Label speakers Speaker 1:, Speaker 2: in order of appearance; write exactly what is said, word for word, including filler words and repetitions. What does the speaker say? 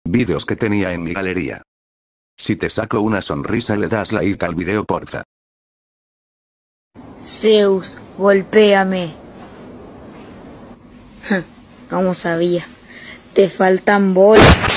Speaker 1: Vídeos que tenía en mi galería. Si te saco una sonrisa le das like al video porfa.
Speaker 2: Zeus, golpéame. ¿Cómo sabía? Te faltan bolas.